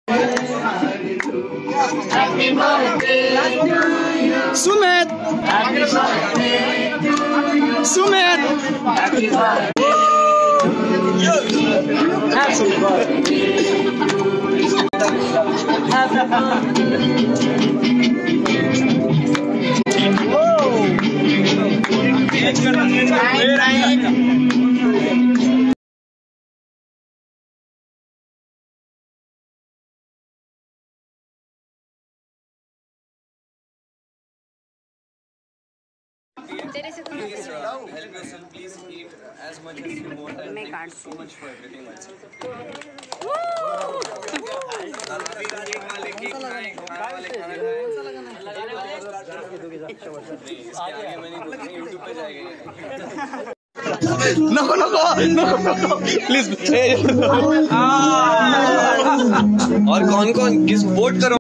Sumit! Sumit! तेरे से तो help yourself, please eat as much as you want. मैं काट So much for everything also. इसके आगे मैं नहीं बोलूँगा, YouTube पे जाएगा। नको नको नको नको प्लीज। और कौन कौन किस वोट करो।